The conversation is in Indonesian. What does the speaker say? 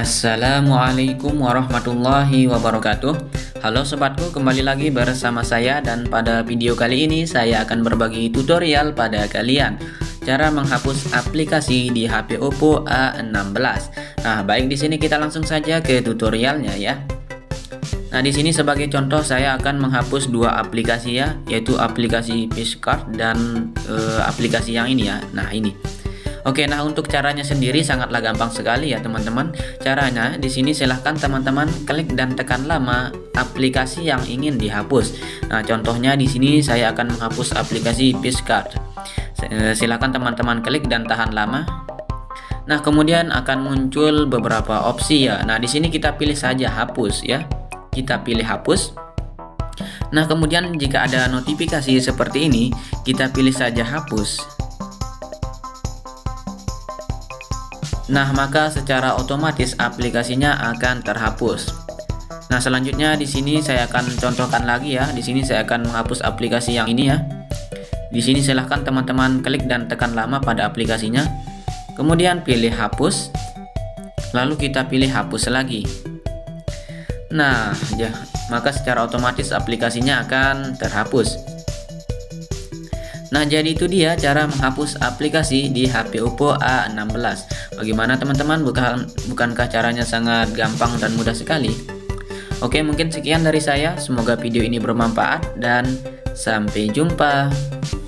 Assalamualaikum warahmatullahi wabarakatuh. Halo sobatku, kembali lagi bersama saya, dan pada video kali ini saya akan berbagi tutorial pada kalian cara menghapus aplikasi di HP Oppo A16. Nah, baik, di sini kita langsung saja ke tutorialnya ya. Nah, di sini sebagai contoh saya akan menghapus dua aplikasi ya, yaitu aplikasi Picscart dan aplikasi yang ini ya. Nah, ini. Oke, nah untuk caranya sendiri sangatlah gampang sekali ya teman-teman. Caranya di sini silahkan teman-teman klik dan tekan lama aplikasi yang ingin dihapus. Nah, contohnya di sini saya akan menghapus aplikasi Picscart. Silahkan teman-teman klik dan tahan lama. Nah, kemudian akan muncul beberapa opsi ya. Nah, di sini kita pilih saja hapus ya. Kita pilih hapus. Nah, kemudian jika ada notifikasi seperti ini, kita pilih saja hapus. Nah, maka secara otomatis aplikasinya akan terhapus. Nah, selanjutnya di sini saya akan contohkan lagi ya. Di sini saya akan menghapus aplikasi yang ini ya. Di sini silahkan teman-teman klik dan tekan lama pada aplikasinya. Kemudian pilih hapus. Lalu kita pilih hapus lagi. Nah, ya, maka secara otomatis aplikasinya akan terhapus. Nah, jadi itu dia cara menghapus aplikasi di HP Oppo A16. Bagaimana teman-teman? Bukankah caranya sangat gampang dan mudah sekali? Oke, mungkin sekian dari saya. Semoga video ini bermanfaat dan sampai jumpa.